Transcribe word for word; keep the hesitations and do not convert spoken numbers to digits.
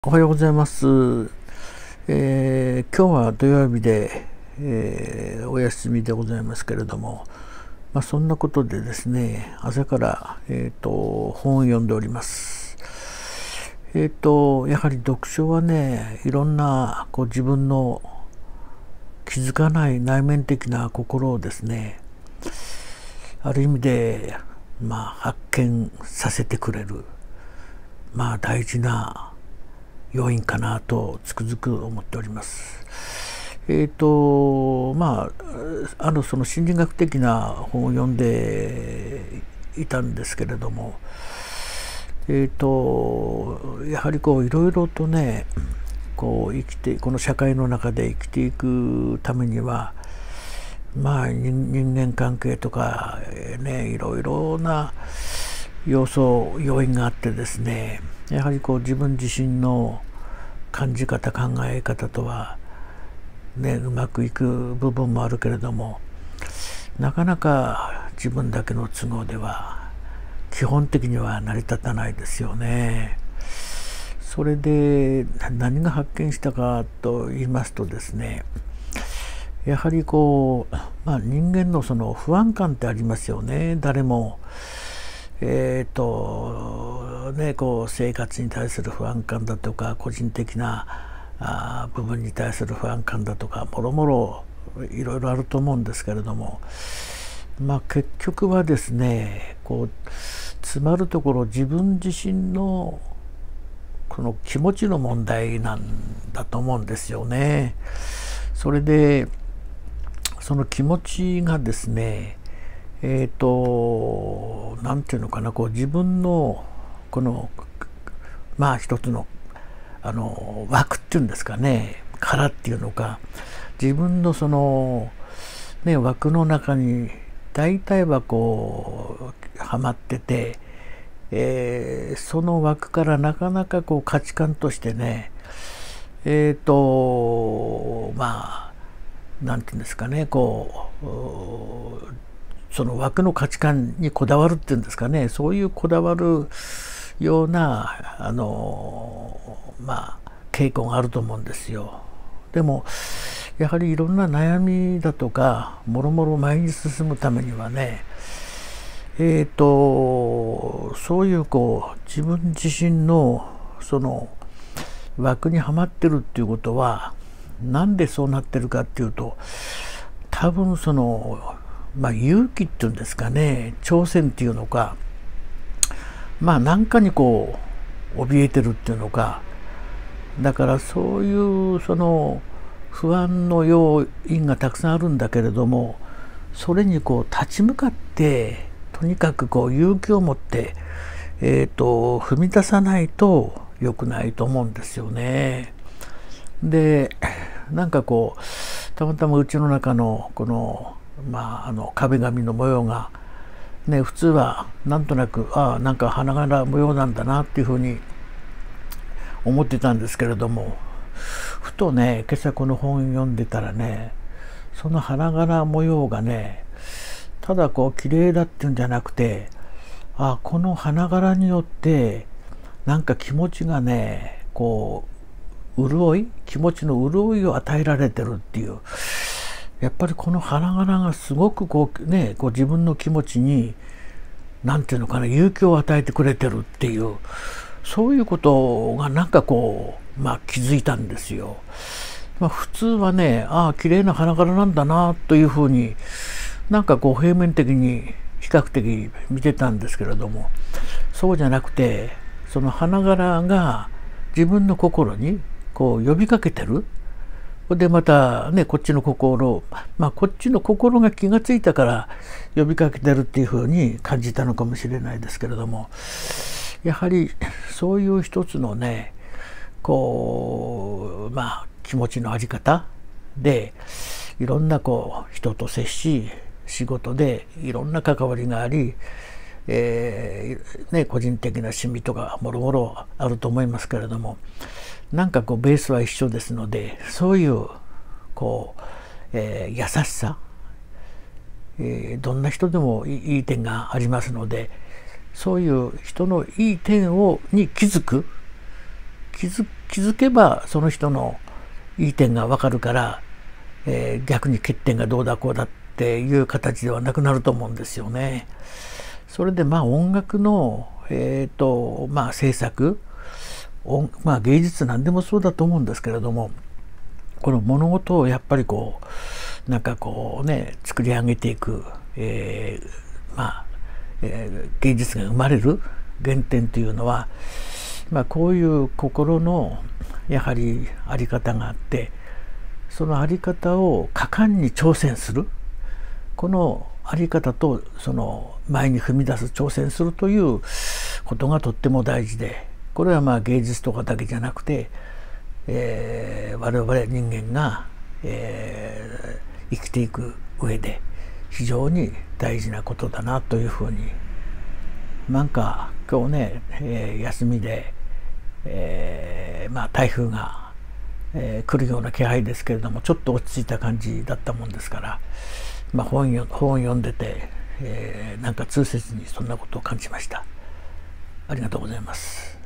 おはようございます。えー今日は土曜日で、えーお休みでございますけれども、まあ、そんなことでですね、朝から、えーと本を読んでおります。えーとやはり読書はね、いろんなこう自分の気づかない内面的な心をですね、ある意味で、まあ、発見させてくれる、まあ、大事な要因かなとつくづく思っております。えっ、とまああのその心理学的な本を読んでいたんですけれども、えっ、とやはりこういろいろとね、こう生きてこの社会の中で生きていくためには、まあ人人間関係とかね、いろいろな要素要因があってですね、やはりこう自分自身の感じ方考え方とはね、うまくいく部分もあるけれども、なかなか自分だけの都合では基本的には成り立たないですよね。それで何が発見したかと言いますとですね、やはりこう、まあ、人間のその不安感ってありますよね。誰もえーとね、こう生活に対する不安感だとか、個人的なあ部分に対する不安感だとか、もろもろいろいろあると思うんですけれども、まあ、結局はですね、こう詰まるところ自分自身のこの気持ちの問題なんだと思うんですよね。それでその気持ちがですね、えっ、となんていうのかな、こう自分のこのまあ一つのあの枠っていうんですかね、殻っていうのか、自分のそのね枠の中に大体はこうはまってて、えーその枠からなかなかこう価値観としてね、えっ、とまあなんていうんですかね、こうその枠の価値観にこだわるっていうんですかね、そういうこだわるようなあのまあ傾向があると思うんですよ。でもやはりいろんな悩みだとかもろもろ前に進むためにはね、えっ、とそういうこう自分自身のその枠にはまってるっていうことは、なんでそうなってるかっていうと、多分そのまあ勇気っていうんですかね、挑戦っていうのか、まあ何かにこう怯えてるっていうのか、だからそういうその不安の要因がたくさんあるんだけれども、それにこう立ち向かってとにかくこう勇気を持ってえーと踏み出さないと良くないと思うんですよね。でなんかこうたまたまうちの中のこのまああの壁紙の模様がね、普通はなんとなくああなんか花柄模様なんだなっていうふうに思ってたんですけれども、ふとね今朝この本読んでたらね、その花柄模様がね、ただこう綺麗だっていうんじゃなくて、あこの花柄によってなんか気持ちがね、こう潤い気持ちの潤いを与えられてるっていう、やっぱりこの花柄がすごくこうね、こう自分の気持ちに何ていうのかな、勇気を与えてくれてるっていう、そういうことがなんかこうまあ気づいたんですよ。まあ、普通はね、ああ綺麗な花柄なんだなというふうになんかこう平面的に比較的見てたんですけれども、そうじゃなくて、その花柄が自分の心にこう呼びかけてる。でまたね、こっちの心、まあこっちの心が気がついたから呼びかけてるっていうふうに感じたのかもしれないですけれども、やはりそういう一つのね、こうまあ気持ちのあり方で、いろんなこう人と接し、仕事でいろんな関わりがあり、えーね、個人的な趣味とかもろもろあると思いますけれども、なんかこうベースは一緒ですので、そういうこう、えー優しさ、えーどんな人でもいいいい点がありますので、そういう人のいい点をに気づく、 気づ気づけばその人のいい点が分かるから、えー、逆に欠点がどうだこうだっていう形ではなくなると思うんですよね。それでまあ音楽の、えーとまあ、制作、まあ、芸術なんでもそうだと思うんですけれども、この物事をやっぱりこうなんかこうね作り上げていく、えー、まあ、えー、芸術が生まれる原点というのは、まあ、こういう心のやはりあり方があって、そのあり方を果敢に挑戦する、このあり方とその前に踏み出す挑戦するということがとっても大事で、これはまあ芸術とかだけじゃなくて、えー、我々人間が、えー、生きていく上で非常に大事なことだなというふうに、なんか今日ね、えー、休みで、えー、まあ台風が、えー、来るような気配ですけれども、ちょっと落ち着いた感じだったもんですから、まあ、本よ本を読んでて、えー、なんか痛切にそんなことを感じました。ありがとうございます。